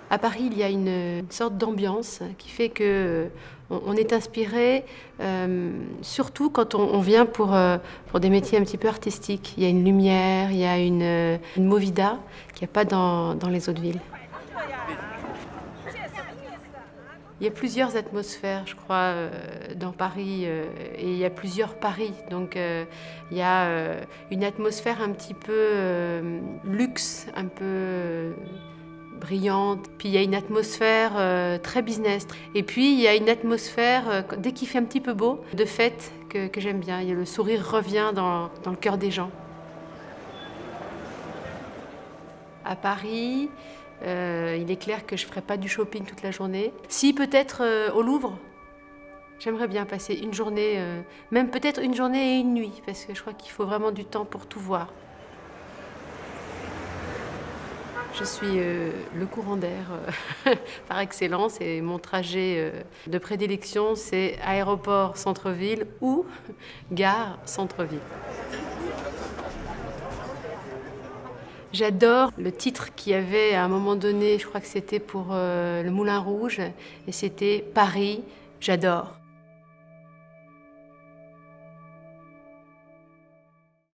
À Paris, il y a une sorte d'ambiance qui fait que on est inspiré, surtout quand on vient pour des métiers un petit peu artistiques. Il y a une lumière, il y a une movida qu'il n'y a pas dans les autres villes. Il y a plusieurs atmosphères, je crois, dans Paris, et il y a plusieurs Paris. Donc il y a une atmosphère un petit peu luxe, un peu brillante. Puis il y a une atmosphère très business. Et puis il y a une atmosphère, dès qu'il fait un petit peu beau, de fête que j'aime bien. Le sourire revient dans le cœur des gens. À Paris, il est clair que je ne ferai pas du shopping toute la journée. Si, peut-être au Louvre. J'aimerais bien passer une journée, même peut-être une journée et une nuit, parce que je crois qu'il faut vraiment du temps pour tout voir. Je suis le courant d'air par excellence et mon trajet de prédilection, c'est aéroport centre-ville ou gare centre-ville. J'adore le titre qu'il y avait à un moment donné, je crois que c'était pour le Moulin Rouge, et c'était Paris, j'adore.